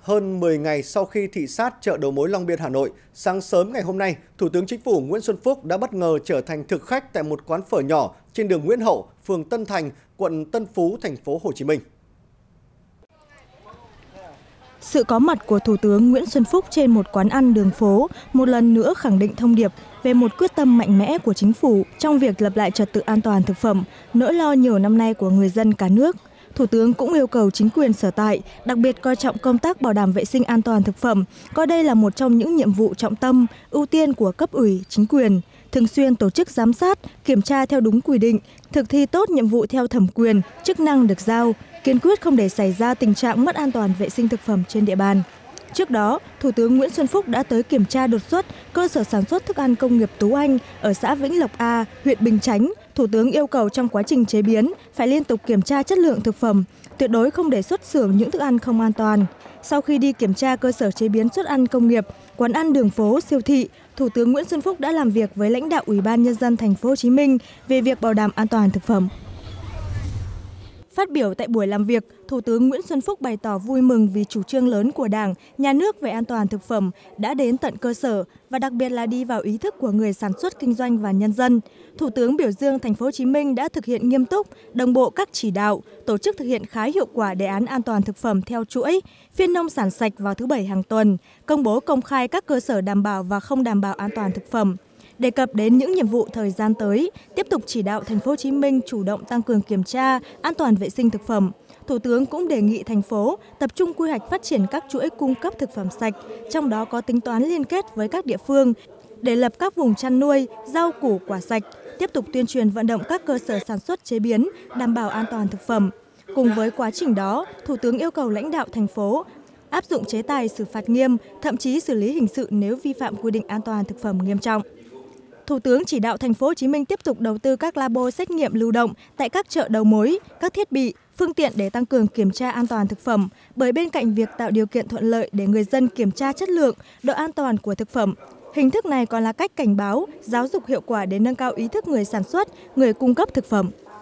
Hơn 10 ngày sau khi thị sát chợ đầu mối Long Biên, Hà Nội, sáng sớm ngày hôm nay, Thủ tướng Chính phủ Nguyễn Xuân Phúc đã bất ngờ trở thành thực khách tại một quán phở nhỏ trên đường Nguyễn Hậu, phường Tân Thành, quận Tân Phú, thành phố Hồ Chí Minh. Sự có mặt của Thủ tướng Nguyễn Xuân Phúc trên một quán ăn đường phố một lần nữa khẳng định thông điệp về một quyết tâm mạnh mẽ của chính phủ trong việc lập lại trật tự an toàn thực phẩm, nỗi lo nhiều năm nay của người dân cả nước. Thủ tướng cũng yêu cầu chính quyền sở tại đặc biệt coi trọng công tác bảo đảm vệ sinh an toàn thực phẩm, coi đây là một trong những nhiệm vụ trọng tâm, ưu tiên của cấp ủy, chính quyền, thường xuyên tổ chức giám sát, kiểm tra theo đúng quy định, thực thi tốt nhiệm vụ theo thẩm quyền, chức năng được giao, kiên quyết không để xảy ra tình trạng mất an toàn vệ sinh thực phẩm trên địa bàn. Trước đó, Thủ tướng Nguyễn Xuân Phúc đã tới kiểm tra đột xuất cơ sở sản xuất thức ăn công nghiệp Tú Anh ở xã Vĩnh Lộc A, huyện Bình Chánh. Thủ tướng yêu cầu trong quá trình chế biến phải liên tục kiểm tra chất lượng thực phẩm, tuyệt đối không để xuất xưởng những thức ăn không an toàn. Sau khi đi kiểm tra cơ sở chế biến suất ăn công nghiệp, quán ăn đường phố, siêu thị, Thủ tướng Nguyễn Xuân Phúc đã làm việc với lãnh đạo Ủy ban Nhân dân thành phố Hồ Chí Minh về việc bảo đảm an toàn thực phẩm. Phát biểu tại buổi làm việc, Thủ tướng Nguyễn Xuân Phúc bày tỏ vui mừng vì chủ trương lớn của Đảng, Nhà nước về an toàn thực phẩm đã đến tận cơ sở và đặc biệt là đi vào ý thức của người sản xuất kinh doanh và nhân dân. Thủ tướng biểu dương thành phố Hồ Chí Minh đã thực hiện nghiêm túc, đồng bộ các chỉ đạo, tổ chức thực hiện khá hiệu quả đề án an toàn thực phẩm theo chuỗi, phiên nông sản sạch vào thứ Bảy hàng tuần, công bố công khai các cơ sở đảm bảo và không đảm bảo an toàn thực phẩm. Đề cập đến những nhiệm vụ thời gian tới, tiếp tục chỉ đạo thành phố Hồ Chí Minh chủ động tăng cường kiểm tra an toàn vệ sinh thực phẩm. Thủ tướng cũng đề nghị thành phố tập trung quy hoạch phát triển các chuỗi cung cấp thực phẩm sạch, trong đó có tính toán liên kết với các địa phương để lập các vùng chăn nuôi, rau củ quả sạch, tiếp tục tuyên truyền vận động các cơ sở sản xuất chế biến đảm bảo an toàn thực phẩm. Cùng với quá trình đó, Thủ tướng yêu cầu lãnh đạo thành phố áp dụng chế tài xử phạt nghiêm, thậm chí xử lý hình sự nếu vi phạm quy định an toàn thực phẩm nghiêm trọng. Thủ tướng chỉ đạo thành phố Hồ Chí Minh tiếp tục đầu tư các labo xét nghiệm lưu động tại các chợ đầu mối, các thiết bị, phương tiện để tăng cường kiểm tra an toàn thực phẩm, bởi bên cạnh việc tạo điều kiện thuận lợi để người dân kiểm tra chất lượng, độ an toàn của thực phẩm, hình thức này còn là cách cảnh báo, giáo dục hiệu quả để nâng cao ý thức người sản xuất, người cung cấp thực phẩm.